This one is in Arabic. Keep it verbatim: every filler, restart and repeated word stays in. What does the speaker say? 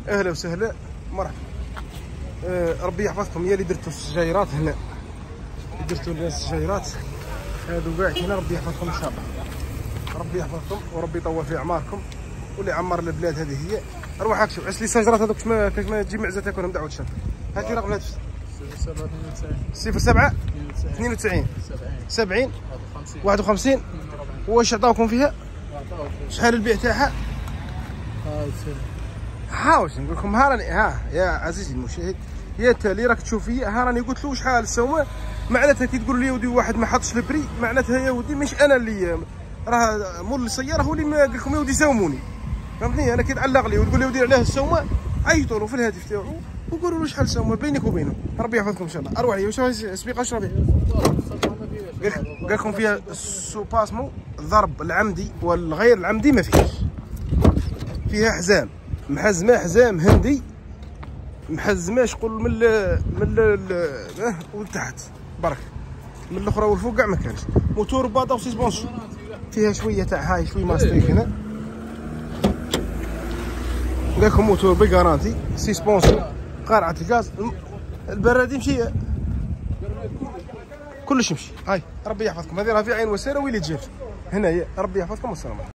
اهلا وسهلا مرحبا. أه ربي يحفظكم. يا اللي درتوا السجايرات هنا، درتوا لنا السجايرات هادو كاع هنا، ربي يحفظكم ان شاء الله. ربي يحفظكم وربي يطول في اعماركم واللي عمر البلاد. هذه هي. اروح هاك شوف عس لي السجرات هذوك ما كاش ما تجي معزه تاكلهم دعوه الشر. هاتي رقم الهاتف. صفر سبعة اثنين وتسعين سبعين واحد وخمسين. واش عطاوكم فيها؟ شحال البيع تاعها؟ ها واش نقول لكم. ها راني ها يا عزيزي المشاهد، يا تالي راك تشوف فيا. ها راني قلت له شحال السومه، معناتها كي تقول لي يا ودي واحد ما حطش البري، معناتها يا ودي مش انا اللي راه مول السياره هو اللي ما قال لكم يا ودي ساوموني، فهمتني؟ انا كي تعلق لي وتقول لي يا ودي علاه السومه، عيطوا له في الهاتف تاعو وقولوا له شحال السومه بينك وبينه. ربي يحفظكم ان شاء الله. اروح لي واش سبيقه اشربي. قال لكم فيها السوباسمو، الضرب العمدي والغير العمدي ما فيهش. فيها حزام محزمه، حزام هندي محزمه شغل من ال من ال ولتحت برك، من الاخرى والفوق كاع ما كانش. موتور باطا وسيسبونسيون فيها شويه تاع هاي شويه ماستيك هنا. قال لكم موتور بكارانتي، سيسبونسيون، قارعه الغاز، البراد يمشي كلش يمشي. هاي ربي يحفظكم. هذه راه في عين وسيره ويلي تجير هنايا. ربي يحفظكم والسلام عليكم.